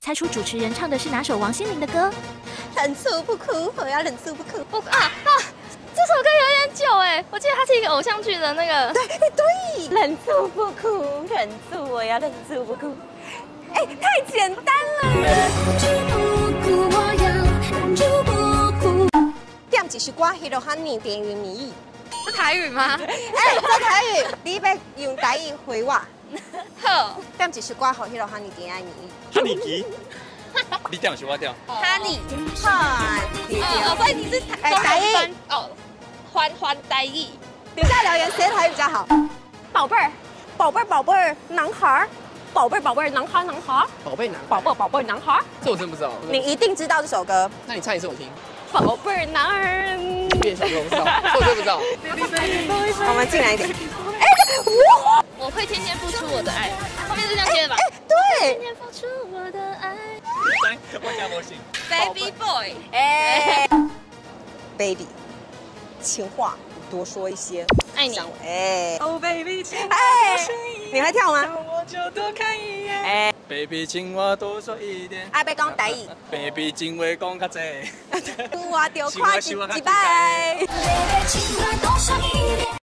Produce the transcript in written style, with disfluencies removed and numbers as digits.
猜出主持人唱的是哪首王心凌的歌？ 忍住不哭，我要忍住不哭。 这首歌有点久哎，我记得它是一个偶像剧的那个。 对，忍住不哭，忍住，我要忍住不哭。哎，太简单了。忍住不哭，我要忍住不哭。点一首歌，迄落喊你电云谜语。 是台语吗？ 哎，这台语，你要用台语回我。 好。 点一首歌，互迄落喊你电爱谜语。 哈尼基。你点是我点。 哈尼。 所以你是台语哦。还台语。 底下留言谁台语比较好？宝贝儿，宝贝儿，宝贝儿，男孩儿，宝贝儿，宝贝儿，男孩儿，男孩儿， 宝贝男， 宝贝儿，宝贝儿，男孩儿。 这我真不知道。 你一定知道这首歌。 那你唱一次我听。 宝贝儿，男儿。 变小我不知道，这我真不知道。 我们进来一点。 我会天天付出我的爱，后面是这样接的吧？ 对。 天天付出我的爱。 我家模型。 Baby boy。 Baby。情话多说一些， 爱你。 Oh baby， 你会跳吗？ 我就多看一眼。Baby， 请我多说一点。 爱要讲台语。 Baby， 请话讲较济。 我就看一摆。